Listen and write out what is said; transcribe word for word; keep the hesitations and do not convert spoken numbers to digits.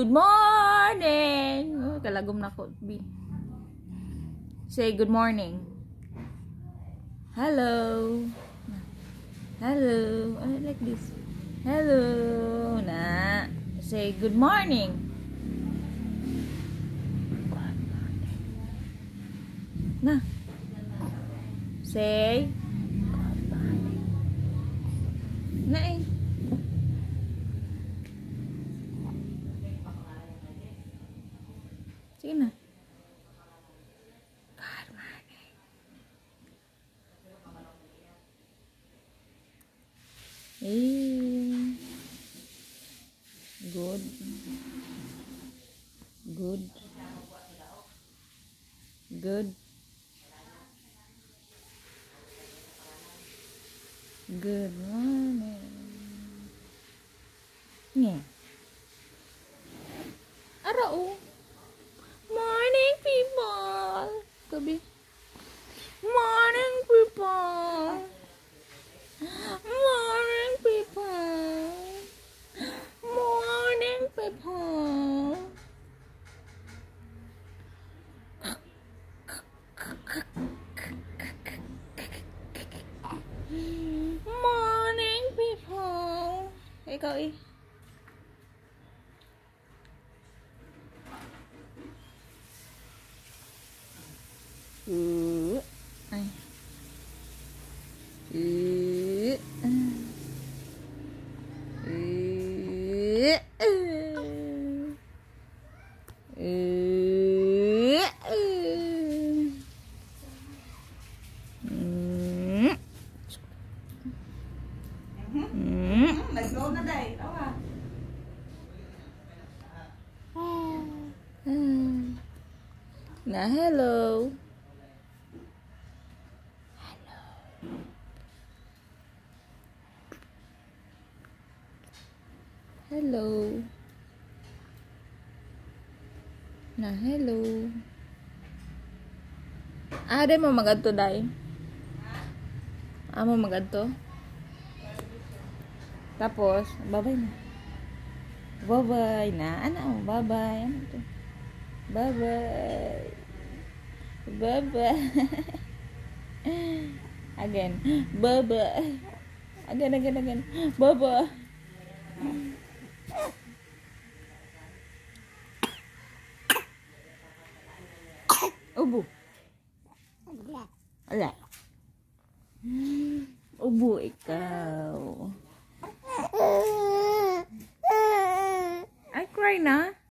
good morning. Oh, kalagom na ko, B. Say good morning. Hello. Hello. I like this. Hello. Na. Say good morning. Good morning. Na. Say good morning. Na eh. Sige na. Good morning. Eh. Good. Good. Good. Good morning. Yeah. Arao. Morning, people. Gabi. Morning, people. Morning, people. Morning, people. Morning, people. Ikaw eh. Uh, ay. Uh, uh, uh, uh. Let's go na day. Tawa. Na hello. Hello. Na hello. Ah, di mo magadto day. Ah, mo magadto. Tapos, bye-bye na. Bye-bye na. Ano? Bye-bye. Ano to? Bye-bye. Bye-bye. Again. Bye-bye. Again, again, again. Bye-bye. Ubo. Ala. Ubo ikaw. I cry na.